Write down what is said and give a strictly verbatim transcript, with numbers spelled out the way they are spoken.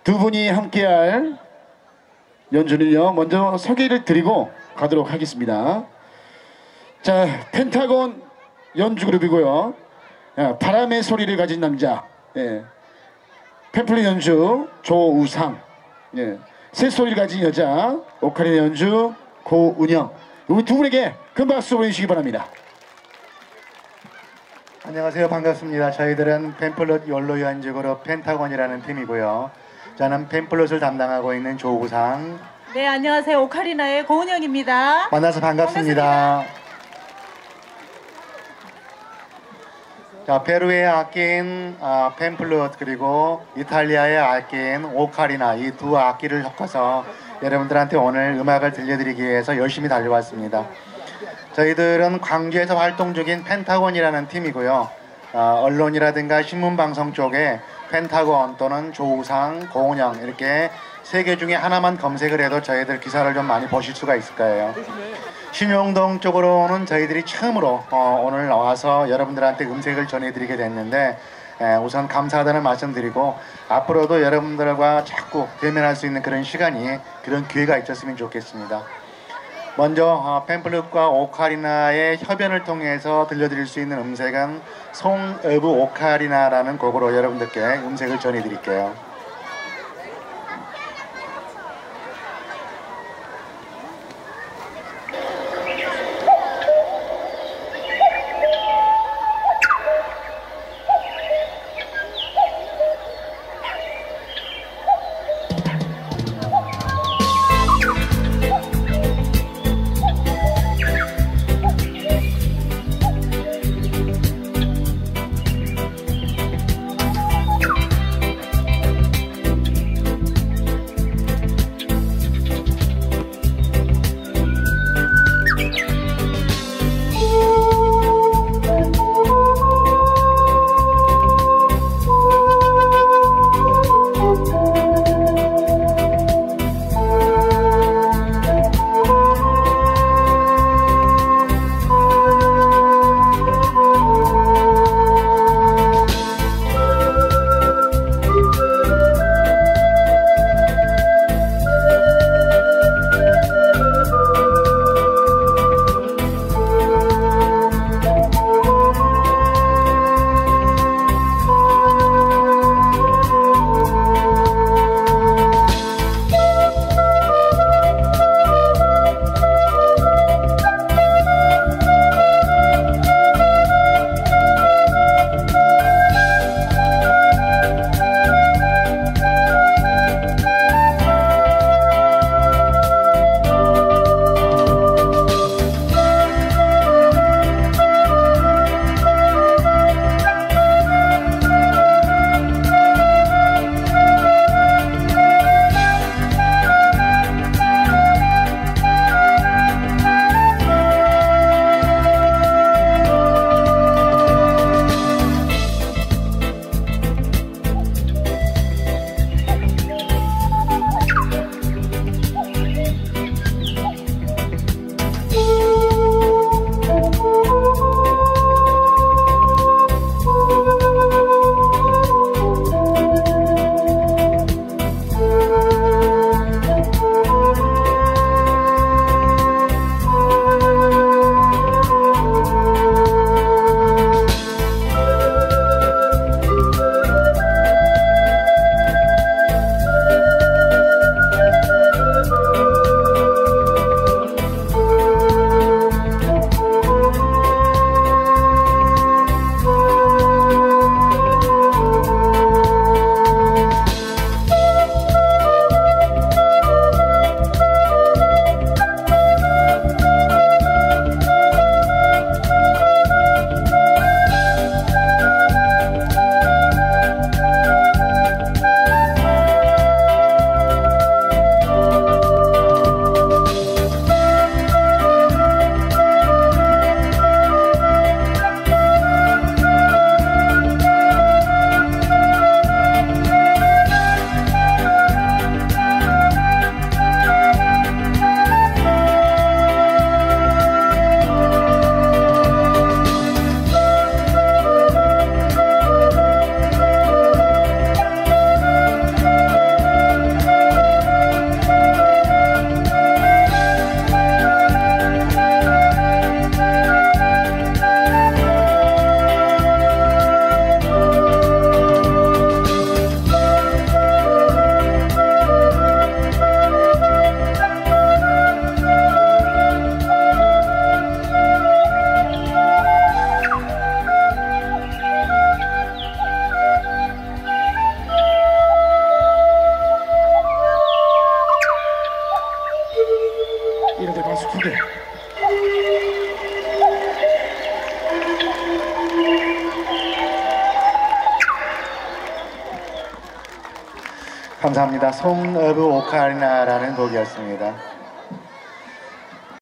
두 분이 함께할 연주는요, 먼저 소개를 드리고 가도록 하겠습니다. 자, 펜타곤 연주그룹이고요. 야, 바람의 소리를 가진 남자, 예. 팸플릿 연주 조우상, 예. 새소리를 가진 여자 오카리나 연주 고은영. 우리 두 분에게 큰 박수 보내주시기 바랍니다. 안녕하세요. 반갑습니다. 저희들은 팸플릿 연로 연주그룹 펜타곤이라는 팀이고요. 저는 팸플릿을 담당하고 있는 조우상. 네, 안녕하세요. 오카리나의 고은영입니다. 만나서 반갑습니다. 반갑습니다. 자, 페루의 악기인 아, 팸플릿 그리고 이탈리아의 악기인 오카리나, 이 두 악기를 섞어서 여러분들한테 오늘 음악을 들려드리기 위해서 열심히 달려왔습니다. 저희들은 광주에서 활동 중인 펜타곤이라는 팀이고요. 어, 언론이라든가 신문방송 쪽에 펜타곤 또는 조우상, 고은영 이렇게 세 개 중에 하나만 검색을 해도 저희들 기사를 좀 많이 보실 수가 있을 거예요. 신용동 쪽으로는 저희들이 처음으로 어, 오늘 나와서 여러분들한테 음색을 전해드리게 됐는데 에, 우선 감사하다는 말씀드리고 앞으로도 여러분들과 자꾸 대면할 수 있는 그런 시간이, 그런 기회가 있었으면 좋겠습니다. 먼저 어, 팸플릿과 오카리나의 협연을 통해서 들려드릴 수 있는 음색은 송 오브 오카리나라는 곡으로 여러분들께 음색을 전해드릴게요. 감사합니다. 송 오브 오카리나라는 곡이었습니다.